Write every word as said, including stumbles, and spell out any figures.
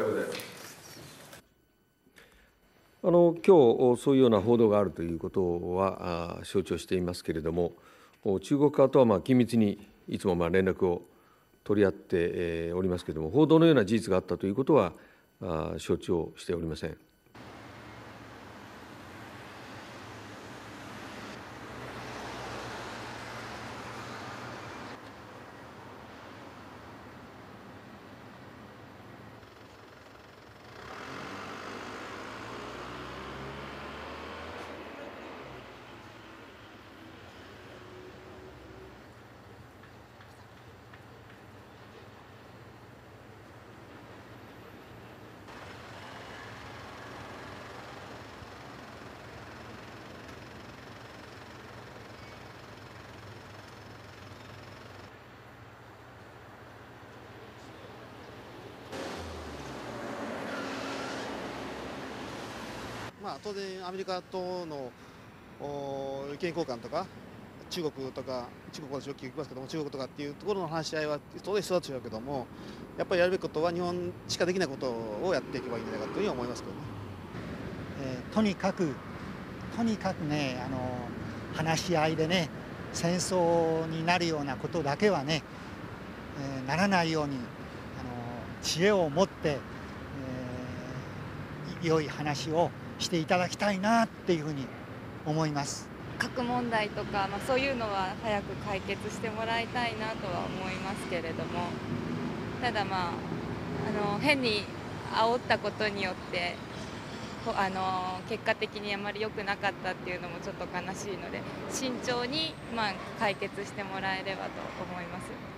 ようございます。 あの今日そういうような報道があるということは承知をしていますけれども、中国側とはまあ緊密にいつもまあ連絡を取り合っておりますけれども、報道のような事実があったということは承知をしておりません。 まあ、当然、アメリカとの意見交換とか、中国とか、中国はよく聞きますけども、中国とかっていうところの話し合いは当然必要だと違うけども、やっぱりやるべきことは、日本しかできないことをやっていけばいいんじゃないかというふうに思いますけどね。 えー、とにかく、とにかくね、あの話し合いでね、戦争になるようなことだけはね、えー、ならないように、あの知恵を持って、えー、良い話をしていただきたいなっていうふうに思います。 核問題とか、まあ、そういうのは早く解決してもらいたいなとは思いますけれども、ただまあ、あの変に煽ったことによってあの結果的にあまり良くなかったっていうのもちょっと悲しいので、慎重にまあ解決してもらえればと思います。